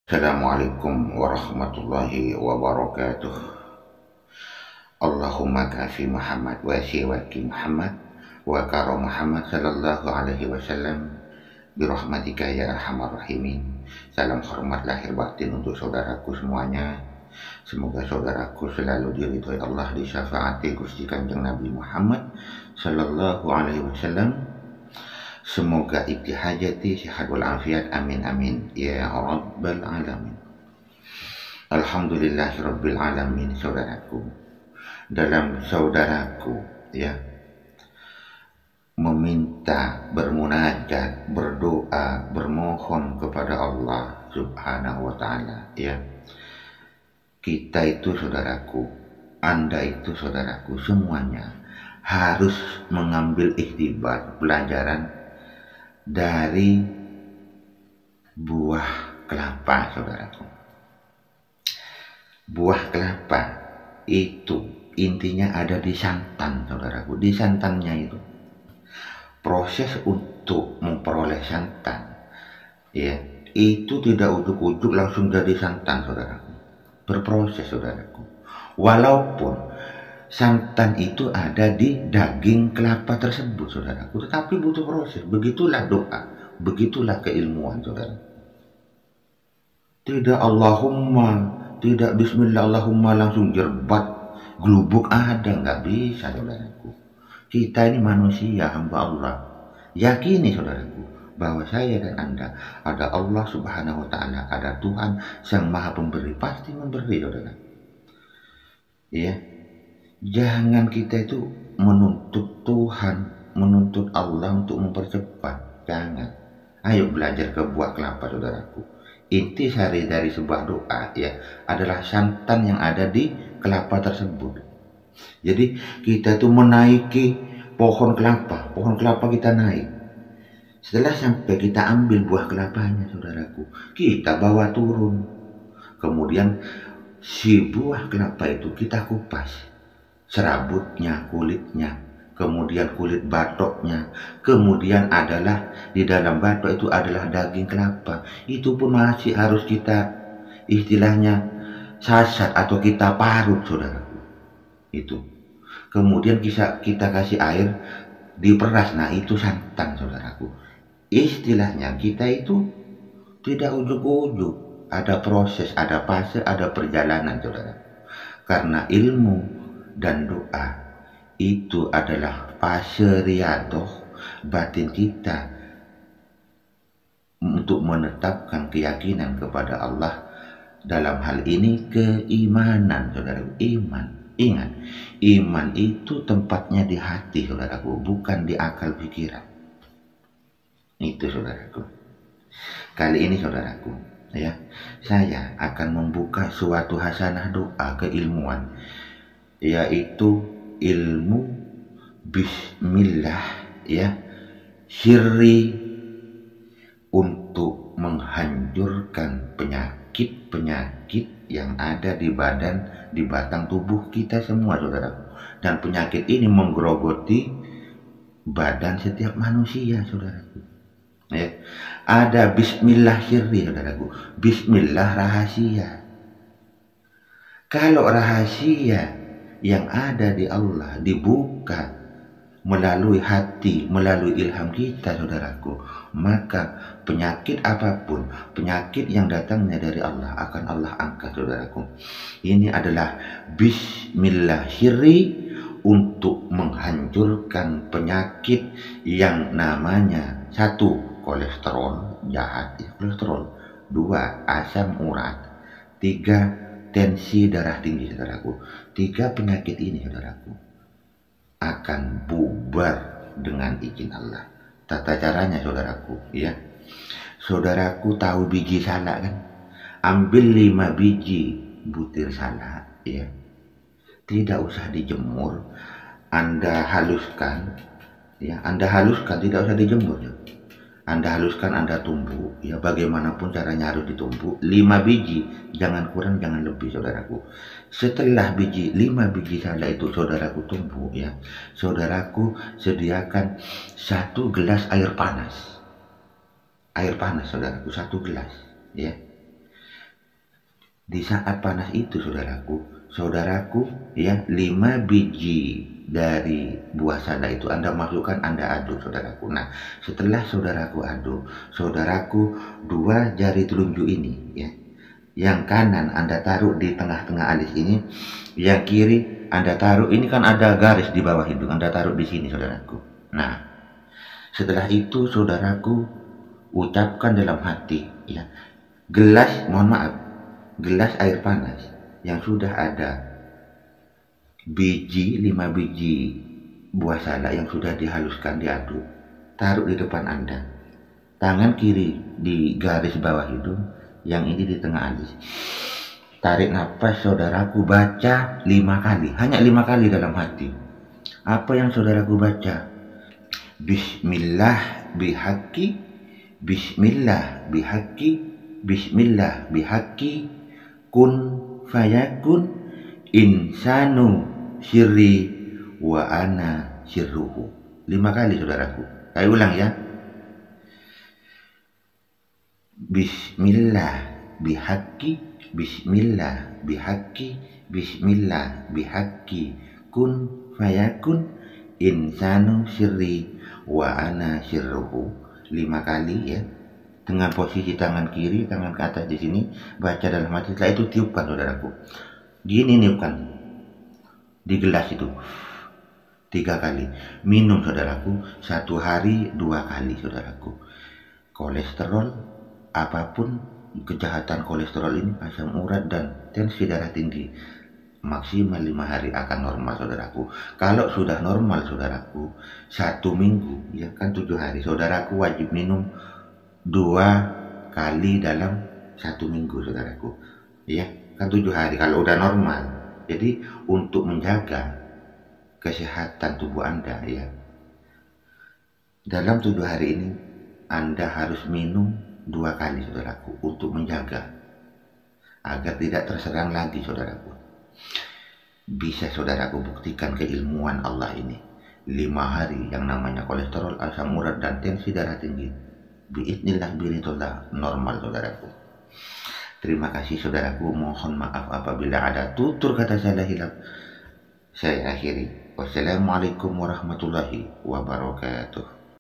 Assalamualaikum warahmatullahi wabarakatuh. Allahumma kafi Muhammad wa siwaki Muhammad wa karo Muhammad sallallahu alaihi wasallam birahmatika ya arhamar rahimin. Salam hormat lahir batin untuk saudaraku semuanya. Semoga saudaraku selalu diridhoi Allah, disyafaati Gusti Kanjeng Nabi Muhammad sallallahu alaihi wasallam. Semoga ibtihajati sehat wal afiat, amin amin ya rabbal alamin. Alhamdulillahirabbil alamin. Saudaraku, dalam saudaraku ya meminta, bermunajat, berdoa, bermohon kepada Allah Subhanahu wa taala ya. Kita itu saudaraku, Anda itu saudaraku, semuanya harus mengambil iktibar, pelajaran dari buah kelapa saudaraku. Buah kelapa itu intinya ada di santan saudaraku. Di santannya itu proses untuk memperoleh santan ya, itu tidak ujuk-ujuk langsung jadi santan saudaraku. Berproses saudaraku. Walaupun santan itu ada di daging kelapa tersebut saudaraku, tetapi butuh proses. Begitulah doa, begitulah keilmuan saudara. Tidak Allahumma, tidak bismillah Allahumma langsung jerbat gelubuk, ada, nggak bisa saudaraku. Kita ini manusia, hamba Allah. Yakini saudaraku bahwa saya dan Anda ada Allah Subhanahu wa taala, ada Tuhan Sang Maha Pemberi, pasti memberi saudara. Iya. Jangan kita itu menuntut Tuhan, menuntut Allah untuk mempercepat. Jangan. Ayo belajar ke buah kelapa saudaraku. Inti sari dari sebuah doa ya adalah santan yang ada di kelapa tersebut. Jadi kita itu menaiki pohon kelapa kita naik. Setelah sampai kita ambil buah kelapanya saudaraku, kita bawa turun. Kemudian si buah kelapa itu kita kupas. Serabutnya, kulitnya, kemudian kulit batoknya, kemudian adalah di dalam batok itu adalah daging kelapa. Itu pun masih harus kita istilahnya sasat atau kita parut saudaraku. Itu. Kemudian kita kasih air, diperas. Nah itu santan saudaraku. Istilahnya kita itu tidak ujuk-ujuk. Ada proses, ada fase, ada perjalanan saudara. Karena ilmu dan doa itu adalah fase riadoh batin kita untuk menetapkan keyakinan kepada Allah. Dalam hal ini keimanan saudaraku, iman. Ingat, iman itu tempatnya di hati saudaraku, bukan di akal pikiran. Itu saudaraku. Kali ini saudaraku ya, saya akan membuka suatu hasanah doa keilmuan, yaitu ilmu bismillah ya, sirri untuk menghancurkan penyakit yang ada di badan, di batang tubuh kita semua saudaraku. Dan penyakit ini menggerogoti badan setiap manusia saudaraku ya. Ada bismillah sirri saudaraku, bismillah rahasia. Kalau rahasia yang ada di Allah dibuka melalui hati, melalui ilham kita saudaraku, maka penyakit apapun, penyakit yang datangnya dari Allah akan Allah angkat saudaraku. Ini adalah bismillah sirri untuk menghancurkan penyakit yang namanya: 1. kolesterol jahat ya, kolesterol. 2. asam urat. 3. tensi darah tinggi saudaraku. 3 penyakit ini saudaraku akan bubar dengan izin Allah. Tata caranya saudaraku ya, saudaraku tahu biji salak kan? Ambil 5 biji butir salak ya, tidak usah dijemur, Anda haluskan ya, Anda haluskan, tidak usah dijemur ya. Anda haluskan, Anda tumbuk ya, bagaimanapun caranya harus ditumbuk. 5 biji, jangan kurang, jangan lebih saudaraku. Setelah 5 biji salak itu saudaraku tumbuk ya, saudaraku sediakan 1 gelas air panas. Air panas saudaraku, 1 gelas ya. Di saat panas itu saudaraku ya, 5 biji dari buah salak itu Anda masukkan, Anda aduk saudaraku. Nah, setelah saudaraku aduk, saudaraku 2 jari telunjuk ini ya, yang kanan Anda taruh di tengah-tengah alis ini, yang kiri Anda taruh, ini kan ada garis di bawah hidung, Anda taruh di sini saudaraku. Nah, setelah itu saudaraku ucapkan dalam hati ya, gelas air panas yang sudah ada 5 biji buah salak yang sudah dihaluskan, diaduk, taruh di depan Anda. Tangan kiri di garis bawah hidung, yang ini di tengah alis. Tarik nafas saudaraku, baca 5 kali, hanya 5 kali dalam hati. Apa yang saudaraku baca? Bismillah bihaqi, Bismillah bihaqi, Bismillah bihaqi, kun fayakun, insanu syirri wa ana syirruhu. 5 kali saudaraku. Saya ulang ya. Bismillah bihaqi, Bismillah bihaqi, Bismillah bihaqi, kun fayakun, insanu syirri wa ana syirruhu. 5 kali ya. Dengan posisi tangan kiri, tangan ke atas di sini, baca dalam hati. Setelah itu tiupkan saudaraku. Gini niupkan di gelas itu 3 kali. Minum saudaraku, 1 hari 2 kali saudaraku. Kolesterol apapun, kejahatan kolesterol ini, asam urat dan tensi darah tinggi, maksimal 5 hari akan normal saudaraku. Kalau sudah normal saudaraku, 1 minggu ya kan 7 hari, saudaraku wajib minum 2 kali dalam 1 minggu saudaraku ya kan 7 hari kalau udah normal. Jadi untuk menjaga kesehatan tubuh Anda ya, dalam 7 hari ini Anda harus minum 2 kali saudaraku, untuk menjaga agar tidak terserang lagi saudaraku. Bisa saudaraku buktikan keilmuan Allah ini. 5 hari yang namanya kolesterol, asam urat dan tensi darah tinggi, biiznillah biridillah normal saudaraku. Terima kasih saudaraku, mohon maaf apabila ada tutur kata salah hilaf. Saya akhiri. Wassalamualaikum warahmatullahi wabarakatuh.